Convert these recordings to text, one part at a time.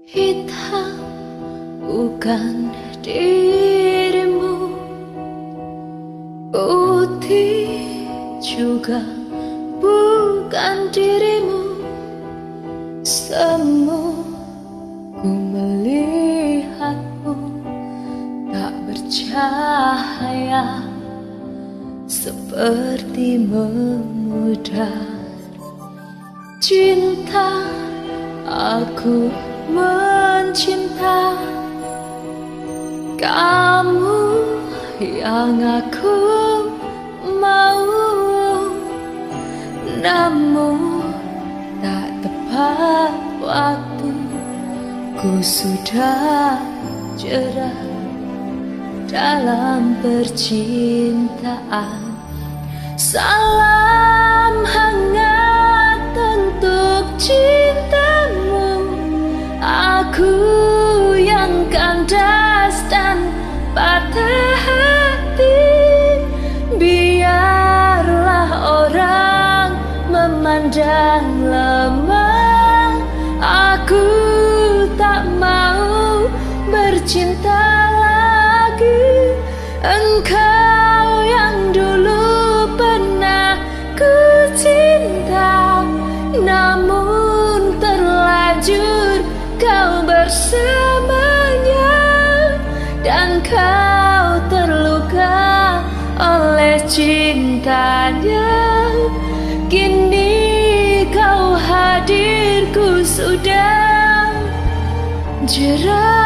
Hitam bukan dirimu, putih juga bukan dirimu. Semu ku melihatmu tak bercahaya, seperti memudar. Cinta, aku mencinta kamu yang aku mau, namun tak tepat waktu ku sudah jerah dalam percintaan. Salam hangat untuk cintamu, aku yang kandas dan patah hati. Biarlah orang memandang lemah, aku tak mau bercinta lagi. Engkau yang dulu pernah ku cinta, namun terlanjur kau bersamanya, dan kau terluka oleh cintanya. Kini kau hadirku sudah jerah.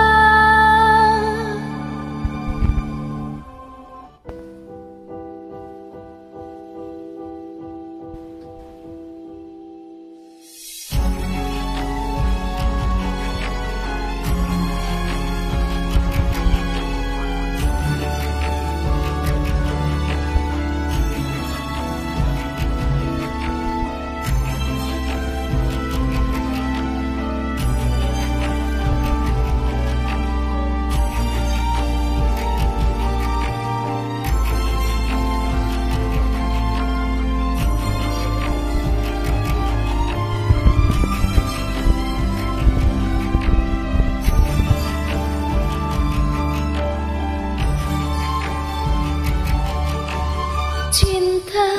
Cinta,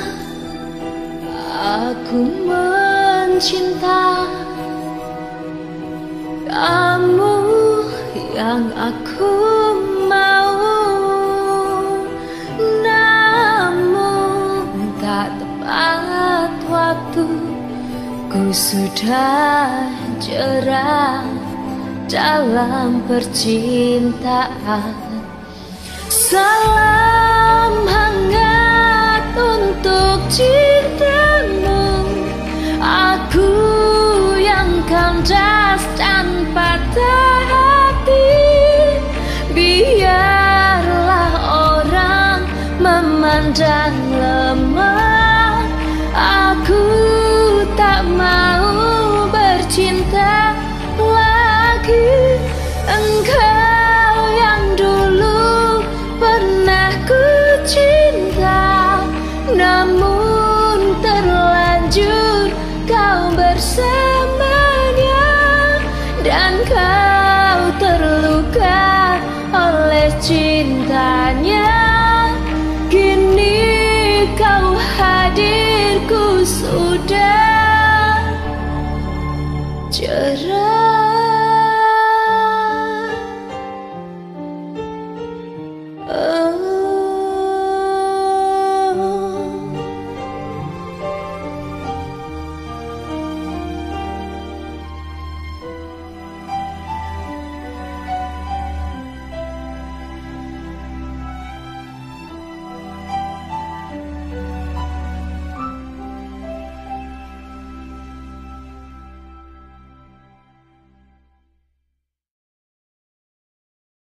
aku mencinta kamu yang aku mau, namun tak tepat waktu ku sudah jerah dalam percintaan. Salam hangat untuk cintamu, aku yang kandas dan patah hati. Biarlah orang memandang lemah, aku tak mau bercinta lagi. Engkau yang dulu pernah ku cinta, namun terlanjur kau bersamanya, dan kau terluka oleh cintanya. Kini kau hadirku sudah jerah.